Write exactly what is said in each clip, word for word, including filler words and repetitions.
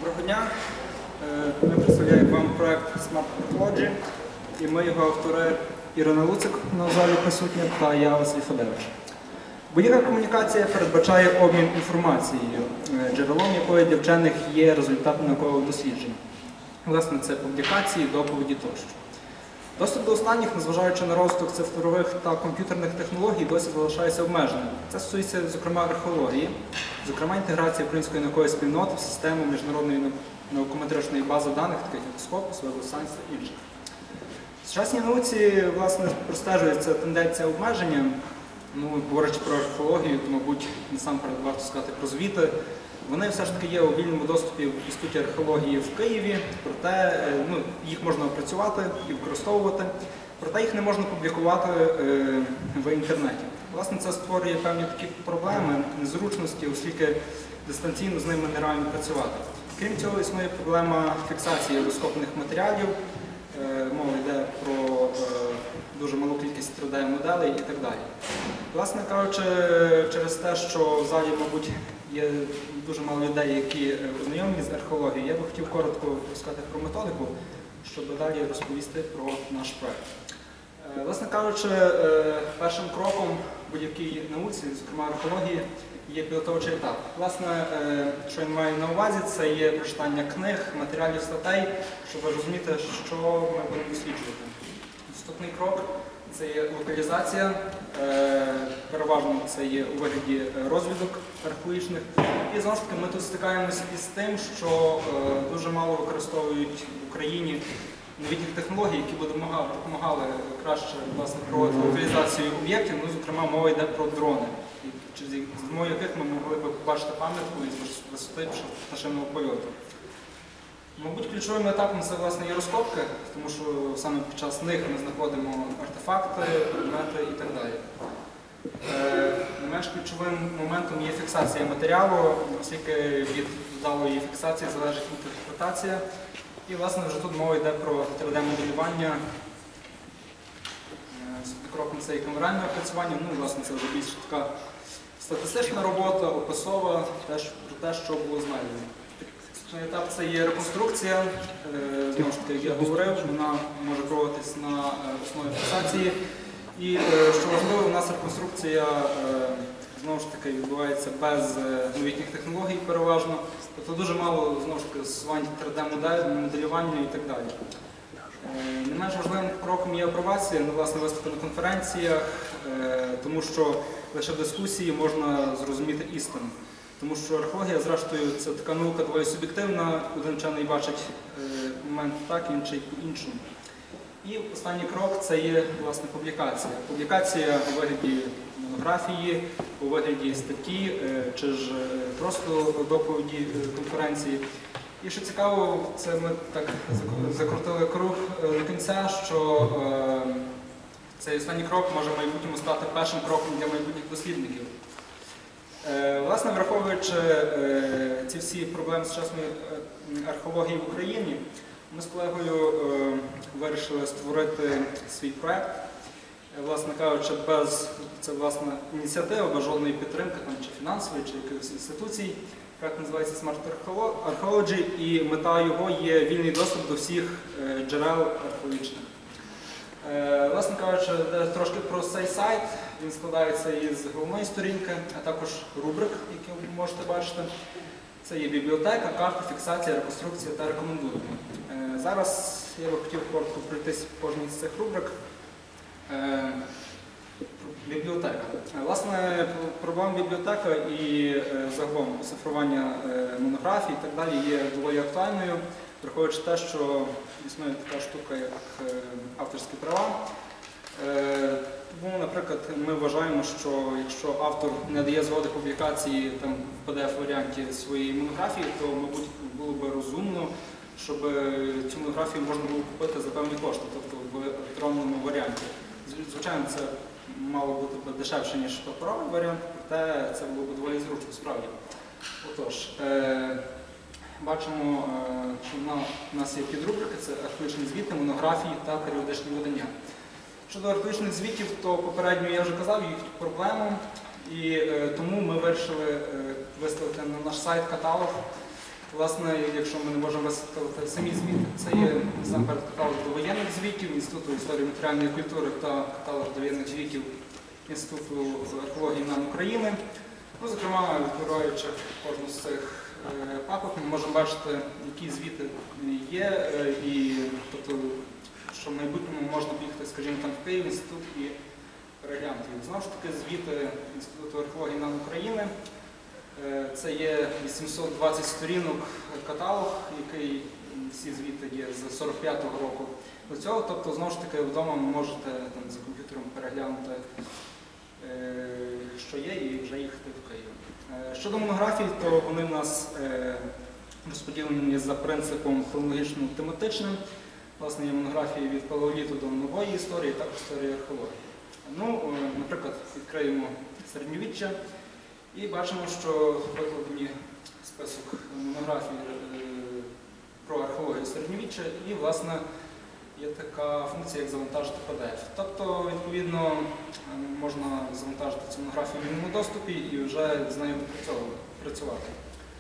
Доброго дня. Ми представляємо вам проєкт Smart Archaeology, і ми його автори Ірина Луцик на залі присутня та я, Василь Федорович. Будь-яка комунікація передбачає обмін інформацією, джерелом якої для вчених є результат наукового дослідження. Власне, це публікації, доповіді тощо. Доступ до останніх, незважаючи на розвиток цифрових та комп'ютерних технологій, досі залишається обмеженим. Це стосується, зокрема, археології, зокрема, інтеграції української наукової спільноти в систему міжнародної наукометричної бази даних, таких як Scopus, Web of Science та інших. В сучасній науці, власне, простежується тенденція обмеження. Ну, говорячи про археологію, то, мабуть, насамперед варто сказати про звіти. Вони все ж таки є у вільному доступі в Інституті археології в Києві, проте ну, їх можна опрацювати і використовувати, проте їх не можна публікувати е, в інтернеті. Власне, це створює певні такі проблеми, незручності, оскільки дистанційно з ними нереально працювати. Крім цього, існує проблема фіксації розкопаних матеріалів, е, мова йде про е, дуже малу кількість три Д-моделей і так далі. Власне кажучи, через те, що в залі, мабуть, є дуже мало людей, які ознайомлені з археологією, я би хотів коротко розказати про методику, щоб далі розповісти про наш проєкт. Власне кажучи, першим кроком будь-якій науці, зокрема археології, є підготовчий етап. Власне, що я маю на увазі, це є прочитання книг, матеріалів, статей, щоб розуміти, що ми будемо досліджувати. Наступний крок – це є локалізація, переважно це є у вигляді розвідок археологічних. І знову ж таки ми тут стикаємося із тим, що дуже мало використовують в Україні новітніх технологій, які б допомагали краще власне, проводити локалізацію об'єктів, ну, зокрема мова йде про дрони, за допомогою яких ми могли б побачити пам'ятку із висоти пташиного польоту. Мабуть, ключовим етапом це, власне, є розкопки, тому що саме під час них ми знаходимо артефакти, предмети і так далі. Не менш ключовим моментом є фіксація матеріалу, оскільки від вдалої фіксації залежить інтерпретація. І, власне, вже тут мова йде про три Д-моделювання. Кроком це і камеральне опрацювання, ну, власне, це вже більш така статистична робота, описова, теж про те, що було знайдено. Етап це є реконструкція, знову ж таки, як я говорив, вона може проводитись на основі фіксації. І, що важливо, у нас реконструкція, знову ж таки, відбувається без новітніх технологій переважно. Тобто дуже мало, знову ж таки, застосувань три Д-моделювання і так далі. Не менш важливим кроком є апробація, ну, власне, виступи на конференціях, тому що лише в дискусії можна зрозуміти істину. Тому що археологія, зрештою, це така наука доволі суб'єктивна, один вчений бачить момент так, інший по-іншому. І останній крок – це є, власне, публікація. Публікація у вигляді монографії, у вигляді статті, чи ж просто доповіді конференції. І що цікаво, це ми так закрутили круг до кінця, що цей останній крок може в майбутньому стати першим кроком для майбутніх дослідників. Власне, враховуючи ці всі проблеми сучасної археології в Україні, ми з колегою вирішили створити свій проєкт. Власне кажучи, без це, власне, ініціативи, без жодної підтримки, там, чи фінансової, чи якихось інституцій. Проєкт називається Smart Archaeology, і мета його є вільний доступ до всіх джерел археологічних. Власне кажучи, трошки про цей сайт. Він складається із головної сторінки, а також рубрик, які ви можете бачити. Це є бібліотека, карта, фіксація, реконструкція та рекомендуємо. Зараз я би хотів коротко пройтись по кожній з цих рубрик. Бібліотека. Власне, проблема бібліотека і загалом оцифрування монографій і так далі є доволі актуальною, враховуючи те, що існує така штука, як авторські права. Тому, наприклад, ми вважаємо, що якщо автор не дає згоди публікації там, в пі ді еф-варіанті своєї монографії, то, мабуть, було б розумно, щоб цю монографію можна було купити за певні кошти, тобто в електронному варіанті. Звичайно, це мало бути б дешевше, ніж паперовий варіант, проте це було б доволі зручно, справді. Отож, е бачимо, що в нас є підрубрики, це археологічні звіти, монографії та періодичні видання. Щодо археологічних звітів, то попередньо я вже казав їх проблему, і е, тому ми вирішили е, виставити на наш сайт каталог Власне, якщо ми не можемо висвітлити самі звіти, це є насамперед каталог довоєнних звітів Інституту історії матеріальної культури та каталог довоєнних звітів Інституту археології НАН України. Ну, зокрема, відкриваючи кожну з цих е, папок, ми можемо бачити, які звіти є, е, і тобто, що в майбутньому можна бігти, скажімо, там в Київ інститут і переглянути. Знову ж таки, звіти Інституту археології НАН України. Е, це є вісімсот двадцять сторінок каталог, який всі звіти є з сорок п'ятого року до цього. Тобто, знову ж таки, вдома ви можете там, за комп'ютером переглянути, що є, і вже їхати в Київ. Щодо монографій, то вони в нас розподілені за принципом хронологічно-тематичним. Власне, є монографії від палеоліту до нової історії, так історії археології. Ну, наприклад, відкриємо середньовіччя і бачимо, що викладені список монографій про археологію середньовіччя і, власне, є така функція, як завантажити пі ді еф. Тобто, відповідно, можна завантажити цю монографію в вільному доступі і вже з нею працювати.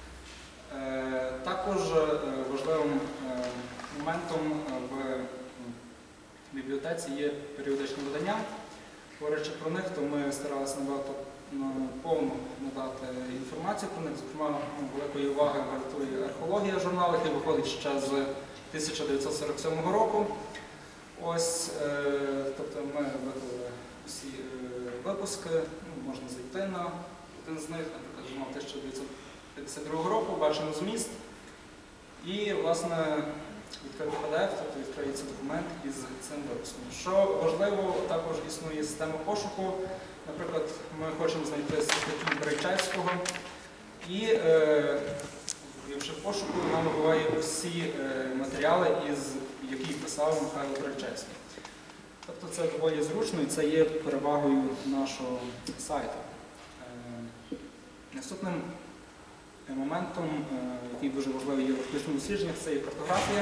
Також важливим моментом в бібліотеці є періодичні видання. Говорячи про них, то ми старалися набагато повно надати інформацію про них. Зокрема, великої уваги вартує археологія журнал, який виходить ще з тисяча дев'ятсот сорок сьомого року. Ось, е, тобто ми виклали всі е, випуски, ну, можна зайти на один з них, наприклад, журнал тисяча дев'ятсот п'ятдесят другого року, бачимо зміст. І, власне, відкрити пі ді еф, тобто відкриється документ із цим випуском. Що важливо, також існує система пошуку. Наприклад, ми хочемо знайти статтю Берейчевського і, е, ввівши в пошуку, нам вибиває усі е, матеріали, із які писав Михайло Берейчевський. Тобто це доволі зручно і це є перевагою нашого сайту. Е, наступним моментом, е, який дуже важливий є в археологічних дослідженнях, це є картографія.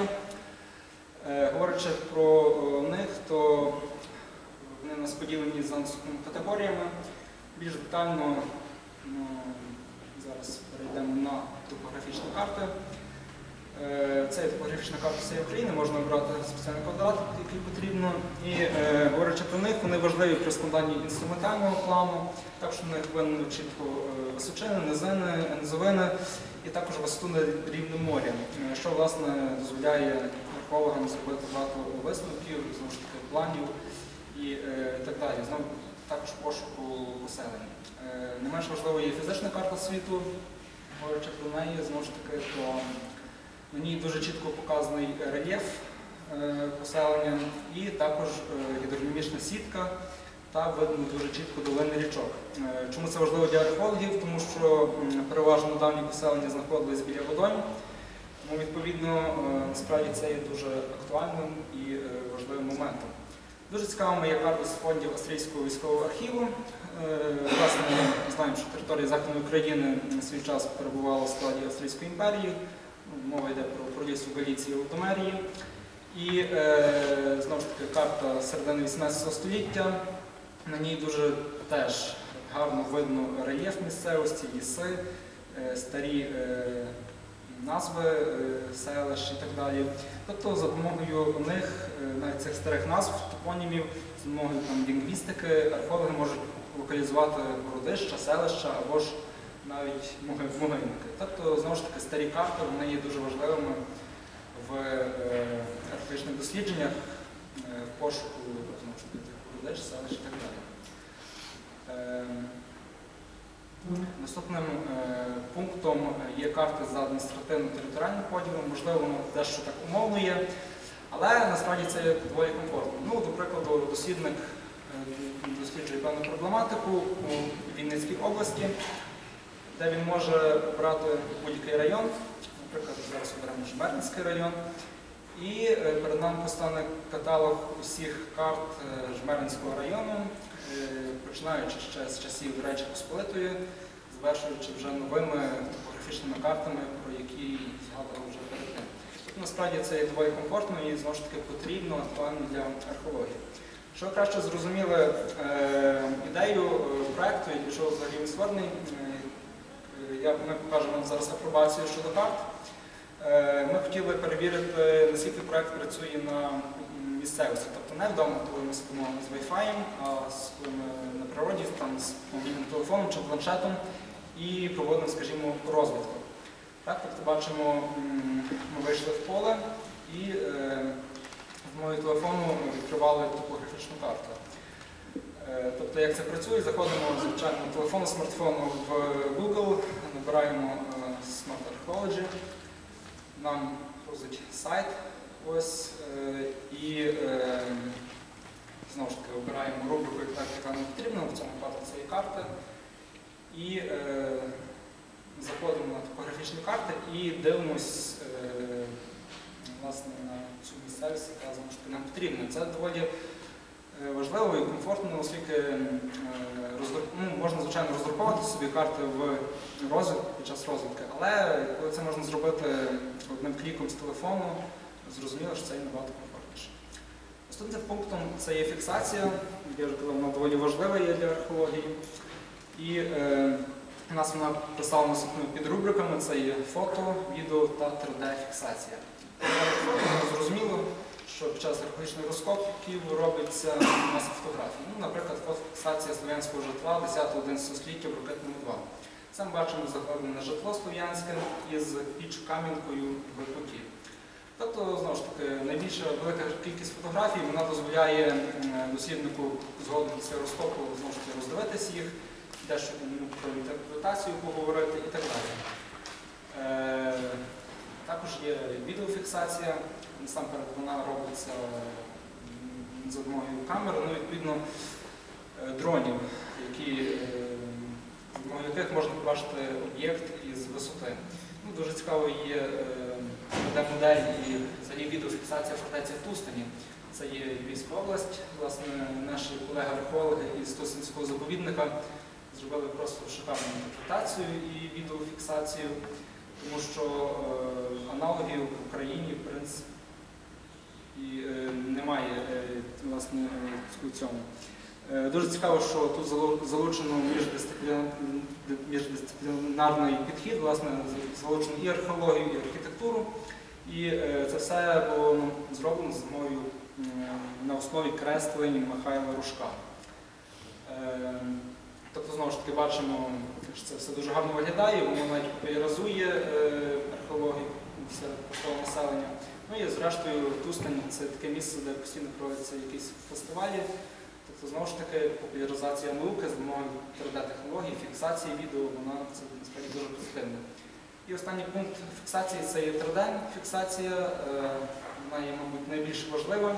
Е, говорячи про них, то вони у нас поділені за наступними категоріями. Більш детально ну, зараз перейдемо на топографічні карти. Це є топографічна карта всієї України, можна обрати спеціальний квадрат, який потрібно. І е, говорячи про них, вони важливі при складанні інструментального плану, також у них винно чітко е, височини, низини, низовини і також висоту над рівнем моря, що, власне, дозволяє археологам зробити багато висновків, знову ж таки, планів і е, так далі. Знову також пошуку поселень. Е, не менш важливою є фізична карта світу, говорячи про неї, знову ж таки, то на ній дуже чітко показаний рельєф е, поселення і також е, гідродинамічна сітка та видно дуже чітко долини річок. Е, чому це важливо для археологів? Тому що м, переважно давні поселення знаходились біля водойм, тому відповідно е, насправді це є дуже актуальним і е, важливим моментом. Дуже цікавими є карти з фондів Австрійського військового архіву. Е, власне, ми знаємо, що територія Західної України на свій час перебувала в складі Австрійської імперії. Мова йде про королівство Галіції і Лодомерії. І, е, знову ж таки, карта середини вісімнадцятого століття. На ній дуже теж гарно видно рельєф місцевості, ліси, е, старі е, назви е, селищ і так далі. Тобто, за допомогою них, е, навіть цих старих назв, топонімів, за допомогою там, лінгвістики, археологи можуть локалізувати городища, селища або ж навіть могильники. Тобто, знову ж таки, старі карти вони є дуже важливими в е, археологічних дослідженнях, е, в пошуку знову ж таки, городищ, селищ і так далі. Е, наступним е, пунктом є карти за адміністративно-територіальним поділом. Можливо, воно дещо так умовно є, але насправді це доволі комфортно. Ну, до прикладу, дослідник е, досліджує певну проблематику у Вінницькій області, де він може брати будь-який район, наприклад, зараз оберемо Жмеринський район, і перед нами постане каталог усіх карт Жмеринського району, починаючи ще з часів Речі Посполитої, завершуючи вже новими топографічними картами, про які згадував вже перед тим. Тобто, насправді це є доволі комфортно і, знову ж таки, потрібно, актуально для археології. Щоб ви краще зрозуміли е, ідею проєкту, і що взагалі він створений, я, ми покажемо вам зараз апробацію щодо карт. Ми хотіли перевірити, наскільки проєкт працює на місцевості, тобто не вдома, коли ми сидимо з Wi-Fi, а коли ми на природі, там, з мобільним телефоном чи планшетом і проводимо, скажімо, розвідку. Так, тобто бачимо, ми вийшли в поле і е, з мого телефону відкривали топографічну карту. Е, тобто, як це працює, заходимо, звичайно, на телефону, смартфону в Google, набираємо е, Smart Archaeology, нам грузить сайт, ось, е, і е, знову ж таки обираємо рубрику, яка нам потрібна, в цьому випадку це є карта, і е, заходимо на топографічні карти і дивимось е, власне, на цю місцевість, яка знову ж таки нам потрібна. Це доволі важливо і комфортно, оскільки е, ну, можна, звичайно, роздруковувати собі карти в розвитку під час розвитки, але коли це можна зробити одним кліком з телефону, зрозуміло, що це і набагато комфортніше. Наступним пунктом це є фіксація, як я вже казав, вона доволі важлива є для археології. І е, у нас вона представлена наступними підрубриками, це є фото, відео та три де-фіксація. Зрозуміло, що під час археологічних розкопків робиться маса фотографій. Ну, наприклад, фотофіксація слов'янського житла десятого-одинадцятого століття в Рокитному два. Це ми бачимо закладене житло слов'янське із піч-кам'янкою в глибокі. Тобто, знову ж таки, найбільша велика кількість фотографій, вона дозволяє досліднику згодом після розкопу знову ж таки роздивитись їх, дещо про інтерпретацію поговорити і так далі. Е, також є відеофіксація, насамперед вона робиться за допомогою камери, ну, відповідно, дронів, які, за допомогою яких можна побачити об'єкт із висоти. Ну, дуже цікаво є три де-модель і взагалі відеофіксація фортеці в Тустані. Це є Львівська область. Власне, наші колеги-археологи із Тустинського заповідника зробили просто шикарну інтерпретацію і відеофіксацію, тому що е, аналогів в Україні, в принципі, і, е, немає е, власне, в цьому. Е, дуже цікаво, що тут залучено міждисциплінарний підхід, власне, залучено і археологію, і архітектуру. І е, це все було зроблено з мою, е, на основі креслень Михайла Рушка. Е, тобто, знову ж таки, бачимо, що це все дуже гарно виглядає, воно навіть популяризує е, археологію серед простого населення. Ну і зрештою Тустань – це таке місце, де постійно проводяться якісь фестивалі. Тобто, знову ж таки, популяризація науки з допомогою три де-технологій, фіксації відео, вона це насправді дуже позитивна. І останній пункт фіксації – це є три де-фіксація, е, вона є, мабуть, найбільш важлива.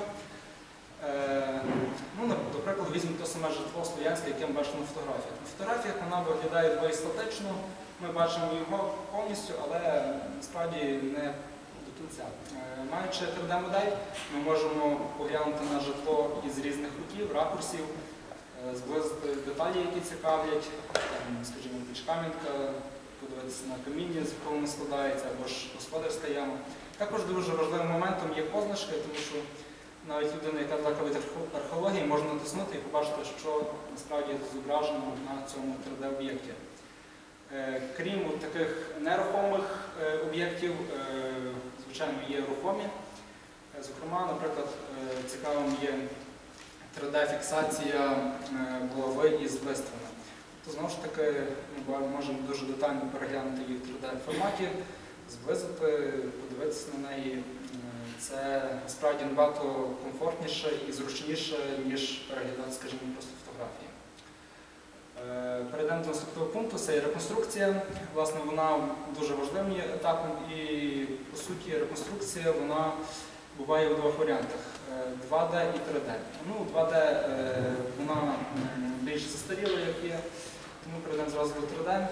Е, ну, до прикладу, візьмемо те саме житло слов'янське, яке ми бачимо на фотографіях. На фотографіях вона виглядає доволі статично, ми бачимо його повністю, але насправді не до кінця. Е, маючи три де-модель, ми можемо поглянути на житло із різних кутів, ракурсів, е, зблизити деталі, які цікавлять, там, скажімо, піч-кам'янка, подивитися на каміння, з якого воно складається, або ж господарська яма. Також дуже важливим моментом є позначки, тому що навіть людина, яка далека від археології, може натиснути і побачити, що насправді зображено на цьому три де-об'єкті. Е, крім от таких нерухомих е, об'єктів, е, звичайно, є рухомі. Е, зокрема, наприклад, е, цікавим є три де-фіксація е, булави із листвами. То, знову ж таки, ми можемо дуже детально переглянути її в три де-форматі, зблизити, подивитися на неї. Це насправді набагато комфортніше і зручніше, ніж переглядати, скажімо, просто фотографії. Перейдемо до наступного пункту, це є реконструкція. Власне, вона дуже важливим є етапом і, по суті, реконструкція вона буває у двох варіантах – два де і три де. Ну, два де вона більш застаріла, як є, тому перейдемо зразу до три де.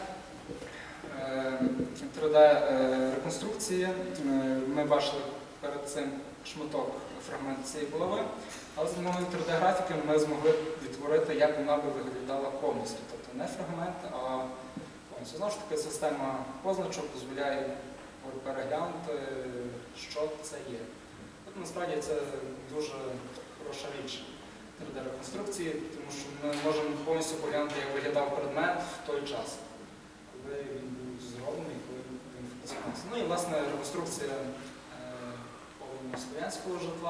три де-реконструкція. Ми бачили перед цим шматок, фрагмент цієї булави, але з допомогою три де-графіки ми змогли відтворити, як вона би виглядала повністю. Тобто не фрагмент, а повністю. Знову ж таки, система позначок дозволяє переглянути, що це є. Тобто, насправді це дуже хороша річ три де-реконструкції, тому що ми можемо повністю поглянути, як виглядав предмет в той час, коли він був зроблений, коли він функціонує. Ну і, власне, реконструкція повного слов'янського житла,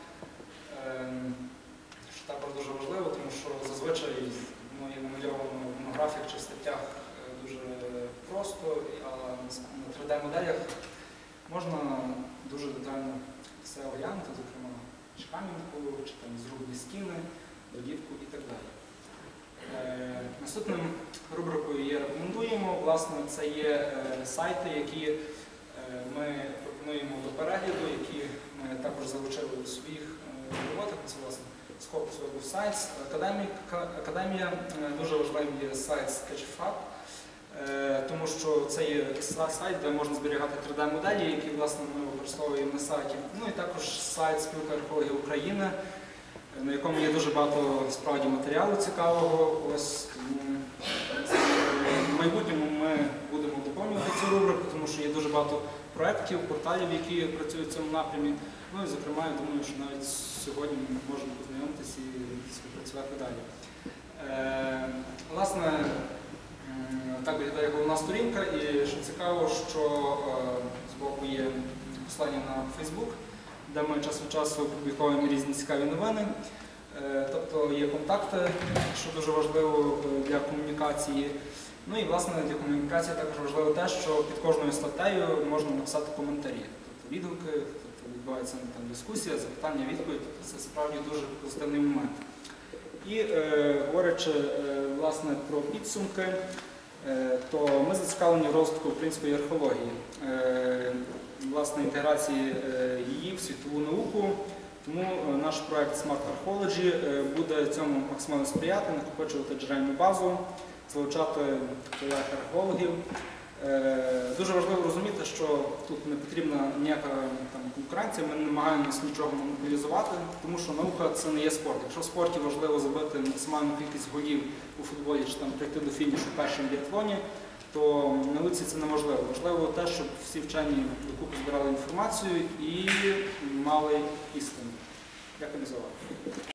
що також дуже важливо, тому що зазвичай воно є намальовано в монографіях чи в статтях дуже просто, а на три де моделях можна дуже детально все оглянути, зокрема, чи камінку, чи там зрубні стіни, бродівку і так далі. Е, наступним рубрикою є «Рекомендуємо». Власне, це є е, сайти, які е, ми пропонуємо до перегляду, які ми також залучили у своїх е, роботах. Це, власне, Scopus Web of Science. Академія, е, дуже важливим є сайт Sketchfab, е, тому що це є сайт, де можна зберігати три де моделі, які, власне, ми використовуємо на сайті. Ну і також сайт Спілки археологів України, на якому є дуже багато справді матеріалу цікавого. Ось, в майбутньому ми будемо доповнювати цю рубрику, тому що є дуже багато проєктів, порталів, які працюють в цьому напрямі. Ну і, зокрема, я думаю, що навіть сьогодні ми можемо познайомитися і співпрацювати далі. Е, власне, так виглядає головна сторінка, і що цікаво, що е, збоку є послання на Facebook, де ми час від часу публікуємо різні цікаві новини. Тобто є контакти, що дуже важливо для комунікації. Ну і, власне, для комунікації також важливо те, що під кожною статтею можна написати коментарі, тобто відгуки, тобто відбувається там дискусія, запитання, відповідь. Тобто це справді дуже позитивний момент. І е, говорячи е, власне, про підсумки, е, то ми зацікавлені в розвитку української археології. Е, власне, інтеграції її в світову науку. Тому наш проєкт Smart Archaeology буде цьому максимально сприяти, накопичувати джерельну базу, залучати колег археологів. Дуже важливо розуміти, що тут не потрібна ніяка там, конкуренція, ми не намагаємося нічого монополізувати, тому що наука – це не є спорт. Якщо в спорті важливо забити максимальну кількість голів у футболі чи там, прийти до фінішу першим в біатлоні, то в науці це неможливо. Важливо те, щоб всі вчені докупи збирали інформацію і мали істину. Дякую за увагу.